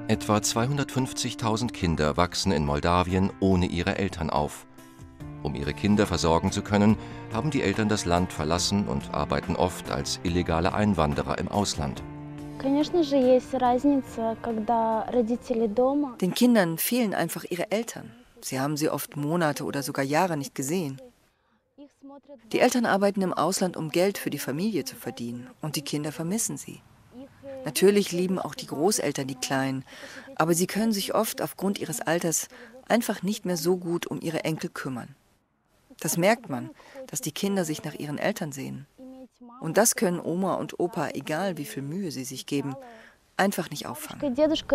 Etwa 250.000 Kinder wachsen in Moldawien ohne ihre Eltern auf. Um ihre Kinder versorgen zu können, haben die Eltern das Land verlassen und arbeiten oft als illegale Einwanderer im Ausland. Den Kindern fehlen einfach ihre Eltern. Sie haben sie oft Monate oder sogar Jahre nicht gesehen. Die Eltern arbeiten im Ausland, um Geld für die Familie zu verdienen, und die Kinder vermissen sie. Natürlich lieben auch die Großeltern die Kleinen, aber sie können sich oft aufgrund ihres Alters einfach nicht mehr so gut um ihre Enkel kümmern. Das merkt man, dass die Kinder sich nach ihren Eltern sehnen. Und das können Oma und Opa, egal wie viel Mühe sie sich geben, einfach nicht auffangen.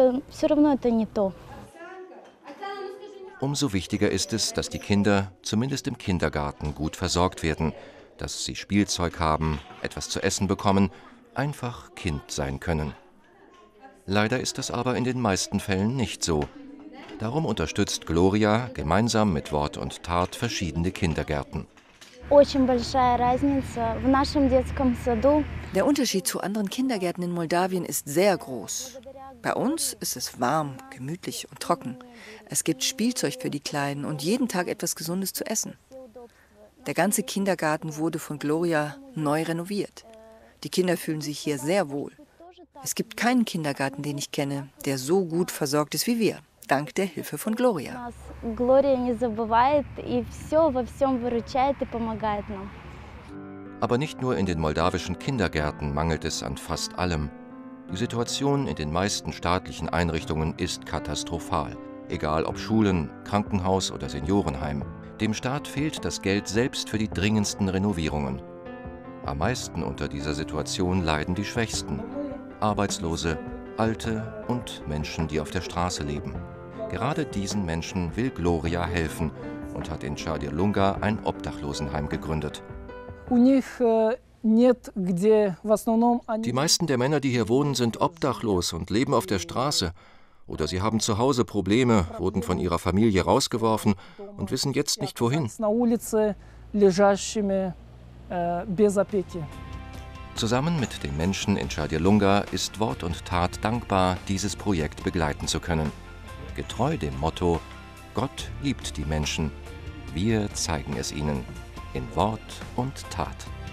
Umso wichtiger ist es, dass die Kinder, zumindest im Kindergarten, gut versorgt werden, dass sie Spielzeug haben, etwas zu essen bekommen, einfach Kind sein können. Leider ist das aber in den meisten Fällen nicht so. Darum unterstützt Gloria gemeinsam mit Wort und Tat verschiedene Kindergärten. Der Unterschied zu anderen Kindergärten in Moldawien ist sehr groß. Bei uns ist es warm, gemütlich und trocken. Es gibt Spielzeug für die Kleinen und jeden Tag etwas Gesundes zu essen. Der ganze Kindergarten wurde von Gloria neu renoviert. Die Kinder fühlen sich hier sehr wohl. Es gibt keinen Kindergarten, den ich kenne, der so gut versorgt ist wie wir, dank der Hilfe von Gloria. Aber nicht nur in den moldawischen Kindergärten mangelt es an fast allem. Die Situation in den meisten staatlichen Einrichtungen ist katastrophal. Egal ob Schulen, Krankenhaus oder Seniorenheim. Dem Staat fehlt das Geld selbst für die dringendsten Renovierungen. Am meisten unter dieser Situation leiden die Schwächsten. Arbeitslose, Alte und Menschen, die auf der Straße leben. Gerade diesen Menschen will Gloria helfen und hat in Chadiar-Lunga ein Obdachlosenheim gegründet. Die meisten der Männer, die hier wohnen, sind obdachlos und leben auf der Straße. Oder sie haben zu Hause Probleme, wurden von ihrer Familie rausgeworfen und wissen jetzt nicht wohin. Zusammen mit den Menschen in Chadiar-Lunga ist Wort und Tat dankbar, dieses Projekt begleiten zu können. Getreu dem Motto: Gott liebt die Menschen. Wir zeigen es ihnen in Wort und Tat.